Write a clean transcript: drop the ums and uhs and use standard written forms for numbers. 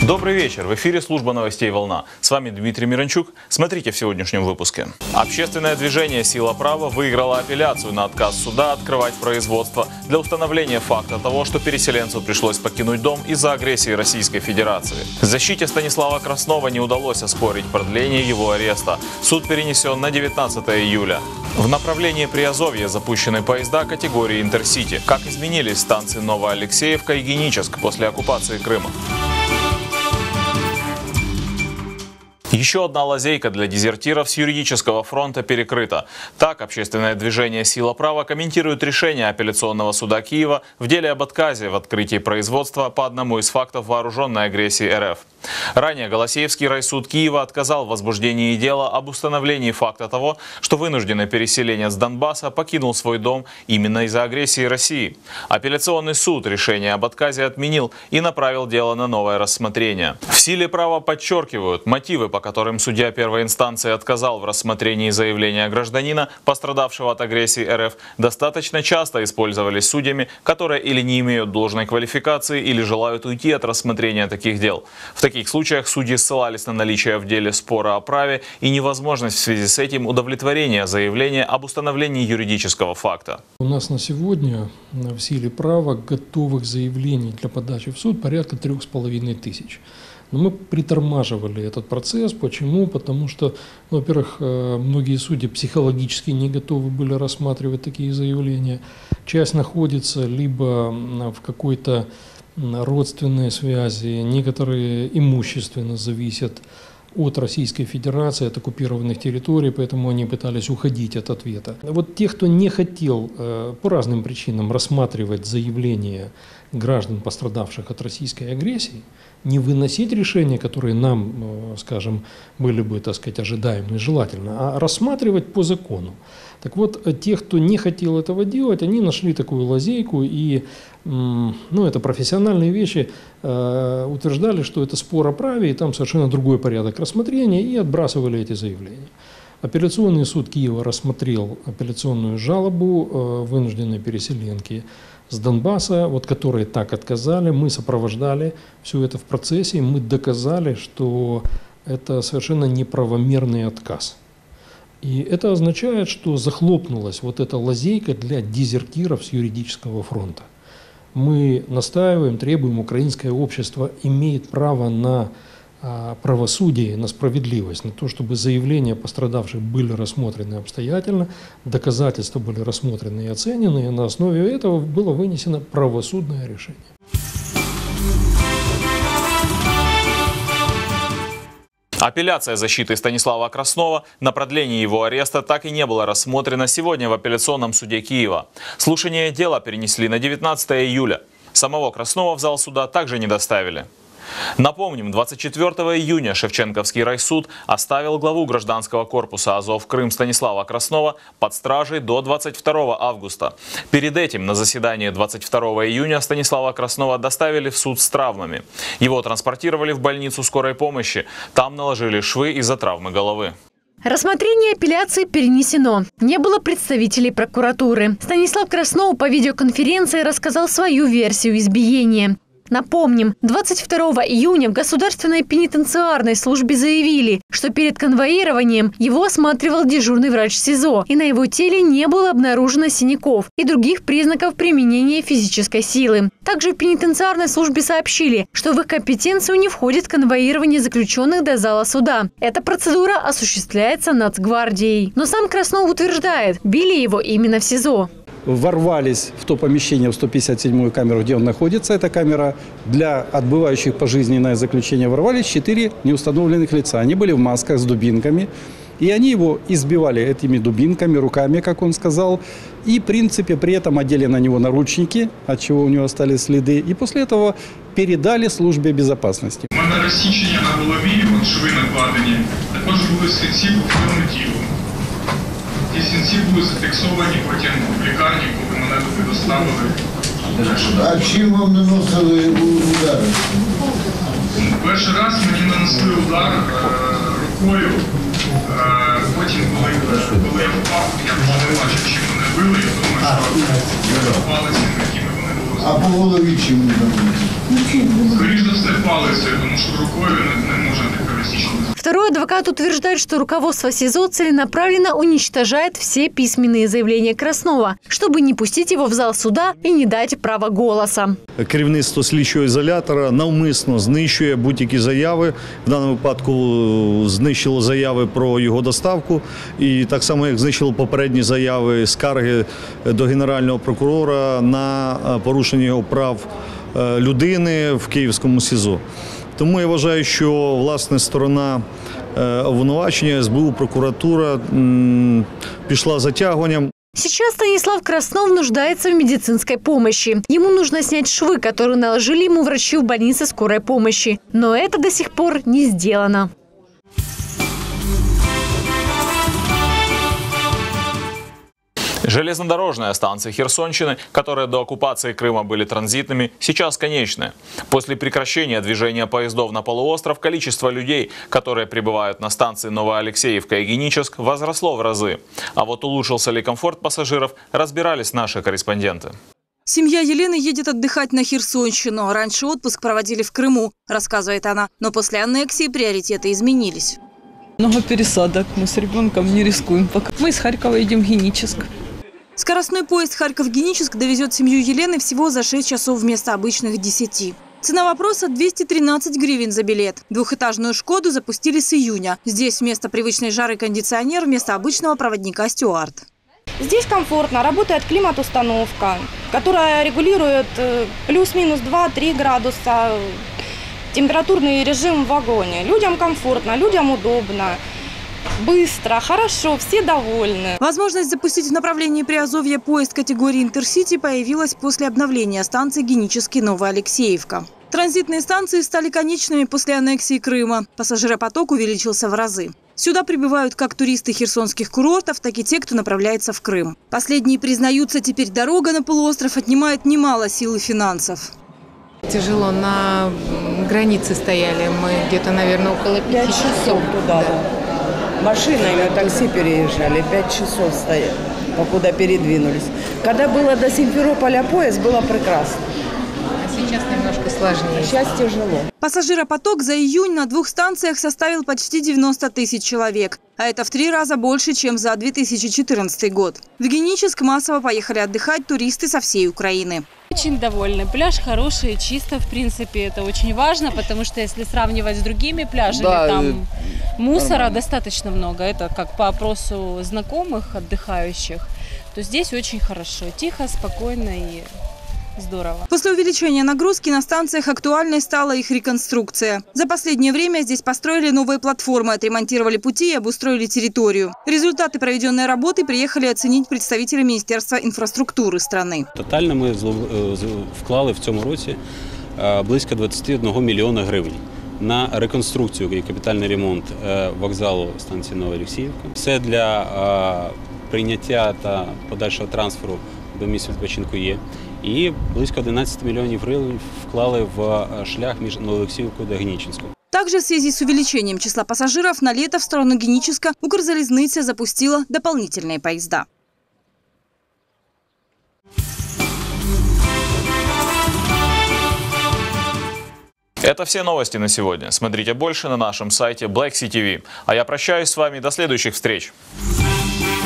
Добрый вечер. В эфире служба новостей «Волна». С вами Дмитрий Миранчук. Смотрите в сегодняшнем выпуске. Общественное движение «Сила права» выиграло апелляцию на отказ суда открывать производство для установления факта того, что переселенцу пришлось покинуть дом из-за агрессии Российской Федерации. Защите Станислава Краснова не удалось оспорить продление его ареста. Суд перенесен на 19 июля. В направлении Приазовья запущены поезда категории «Интерсити». Как изменились станции Новоалексеевка и Геническ после оккупации Крыма? Еще одна лазейка для дезертиров с юридического фронта перекрыта. Так, общественное движение «Сила права» комментирует решение апелляционного суда Киева в деле об отказе в открытии производства по одному из фактов вооруженной агрессии РФ. Ранее Голосеевский райсуд Киева отказал в возбуждении дела об установлении факта того, что вынужденный переселенец Донбасса покинул свой дом именно из-за агрессии России. Апелляционный суд решение об отказе отменил и направил дело на новое рассмотрение. В «Силе права» подчеркивают, мотивы, по которым судья первой инстанции отказал в рассмотрении заявления гражданина, пострадавшего от агрессии РФ, достаточно часто использовались судьями, которые или не имеют должной квалификации, или желают уйти от рассмотрения таких дел. В таких случаях судьи ссылались на наличие в деле спора о праве и невозможность в связи с этим удовлетворения заявления об установлении юридического факта. У нас на сегодня в «Силе права» готовых заявлений для подачи в суд порядка 3500. Но мы притормаживали этот процесс. Почему? Потому что, во-первых, многие судьи психологически не готовы были рассматривать такие заявления. Часть находится либо в какой-то родственной связи, некоторые имущественно зависят от Российской Федерации, от оккупированных территорий, поэтому они пытались уходить от ответа. Вот те, кто не хотел по разным причинам рассматривать заявления граждан, пострадавших от российской агрессии, не выносить решения, которые нам, скажем, были бы, так сказать, ожидаемы и желательно, а рассматривать по закону. Так вот, те, кто не хотел этого делать, они нашли такую лазейку и, это профессиональные вещи, утверждали, что это спор о праве, и там совершенно другой порядок рассмотрения, и отбрасывали эти заявления. Апелляционный суд Киева рассмотрел апелляционную жалобу вынужденной переселенки с Донбасса, которые так отказали. Мы сопровождали все это в процессе, и мы доказали, что это совершенно неправомерный отказ. И это означает, что захлопнулась вот эта лазейка для дезертиров с юридического фронта. Мы настаиваем, требуем, украинское общество имеет право на правосудие, на справедливость, на то, чтобы заявления пострадавших были рассмотрены обстоятельно, доказательства были рассмотрены и оценены, и на основе этого было вынесено правосудное решение. Апелляция защиты Станислава Краснова на продление его ареста так и не была рассмотрена сегодня в апелляционном суде Киева. Слушание дела перенесли на 19 июля. Самого Краснова в зал суда также не доставили. Напомним, 24 июня Шевченковский райсуд оставил главу гражданского корпуса Азов Крым Станислава Краснова под стражей до 22 августа. Перед этим на заседание 22 июня Станислава Краснова доставили в суд с травмами. Его транспортировали в больницу скорой помощи. Там наложили швы из-за травмы головы. Рассмотрение апелляции перенесено. Не было представителей прокуратуры. Станислав Краснов по видеоконференции рассказал свою версию избиения. Напомним, 22 июня в Государственной пенитенциарной службе заявили, что перед конвоированием его осматривал дежурный врач СИЗО, и на его теле не было обнаружено синяков и других признаков применения физической силы. Также в пенитенциарной службе сообщили, что в их компетенцию не входит конвоирование заключенных до зала суда. Эта процедура осуществляется Нацгвардией. Но сам Краснов утверждает, били его именно в СИЗО. Ворвались в то помещение, в 157-ю камеру, где он находится. Эта камера для отбывающих пожизненное заключение. Ворвались 4 неустановленных лица. Они были в масках с дубинками. И они его избивали этими дубинками, руками, как он сказал. И, в принципе, при этом одели на него наручники, от чего у него остались следы. И после этого передали службе безопасности. У мене розсічення на голові, шви накладені. Також були синці по всьому тілу. Ті синці були зафіксовані потім в лікарні, коли мене туди доставили. А чим вам наносили удари? Перший раз мені нанесли удар рукою. Потім, коли я впав, я вже не бачив, чим мене били. Я думаю, що палицями, якими вони були. А по голові чим не нанесли? Скоріше за все, палицею, тому що рукою не можна терористично. Второй адвокат утверждает, что руководство СИЗО целенаправленно уничтожает все письменные заявления Краснова, чтобы не пустить его в зал суда и не дать права голоса. Керівництво слідчого ізолятора навмисно знищує будь-які заяви. В даному випадку знищило заяви про його доставку. І так само, як знищило попередні заяви, скарги до Генерального прокурора на порушення його прав людини в Київському СІЗО. Тому я вважаю, що, власне, сторона обвинувачення, СБУ, прокуратура пішла затягуванням. Сейчас Станислав Краснов нуждается в медицинской помощи. Ему нужно снять швы, которые наложили ему врачи в больнице скорой помощи. Но это до сих пор не сделано. Железнодорожные станции Херсонщины, которые до оккупации Крыма были транзитными, сейчас конечны. После прекращения движения поездов на полуостров количество людей, которые прибывают на станции Новоалексеевка и Геническ, возросло в разы. А вот улучшился ли комфорт пассажиров, разбирались наши корреспонденты. Семья Елены едет отдыхать на Херсонщину. Раньше отпуск проводили в Крыму, рассказывает она. Но после аннексии приоритеты изменились. Много пересадок. Мы с ребенком не рискуем пока. Мы из Харькова едем в Геническ. Скоростной поезд Харьков-Геническ довезет семью Елены всего за 6 часов вместо обычных 10. Цена вопроса – 213 гривен за билет. Двухэтажную «Шкоду» запустили с июня. Здесь вместо привычной жары кондиционер, вместо обычного проводника стюард. Здесь комфортно. Работает климат-установка, которая регулирует плюс-минус 2-3 градуса температурный режим в вагоне. Людям комфортно, людям удобно. Быстро, хорошо, все довольны. Возможность запустить в направлении Приазовья поезд категории «Интерсити» появилась после обновления станции Геническ и Новоалексеевка. Транзитные станции стали конечными после аннексии Крыма. Пассажиропоток увеличился в разы. Сюда прибывают как туристы херсонских курортов, так и те, кто направляется в Крым. Последние признаются, теперь дорога на полуостров отнимает немало сил и финансов. Тяжело, на границе стояли мы где-то, наверное, около 5 часов туда. Машиной на такси переезжали, 5 часов стояли, покуда передвинулись. Когда было до Симферополя поезд, было прекрасно. А сейчас немножко сложнее. Сейчас тяжело. Пассажиропоток за июнь на 2 станциях составил почти 90 тысяч человек. А это в 3 раза больше, чем за 2014 год. В Геническ массово поехали отдыхать туристы со всей Украины. Очень довольны. Пляж хороший, чисто, в принципе, это очень важно, потому что если сравнивать с другими пляжами, да, там мусора достаточно много. Это как по опросу знакомых отдыхающих, то здесь очень хорошо, тихо, спокойно и здорово. После увеличения нагрузки на станциях актуальной стала их реконструкция. За последнее время здесь построили новые платформы, отремонтировали пути и обустроили территорию. Результаты проведенной работы приехали оценить представители Министерства инфраструктуры страны. Тотально ми вклали в цьому році близько 21 мільйона гривень на реконструкцію і капітальний ремонт вокзалу станції Новоалексіївка. Все для прийняття та подальшого трансферу до місць відпочинку є. І близько 11 миллионов гривен вклали в шлях між Новоалексеевкой и Геническом. Также в связи с увеличением числа пассажиров на лето в сторону Геническа Укрзалезница запустила дополнительные поезда. Это все новости на сегодня. Смотрите больше на нашем сайте Black Sea TV. А я прощаюсь с вами до следующих встреч.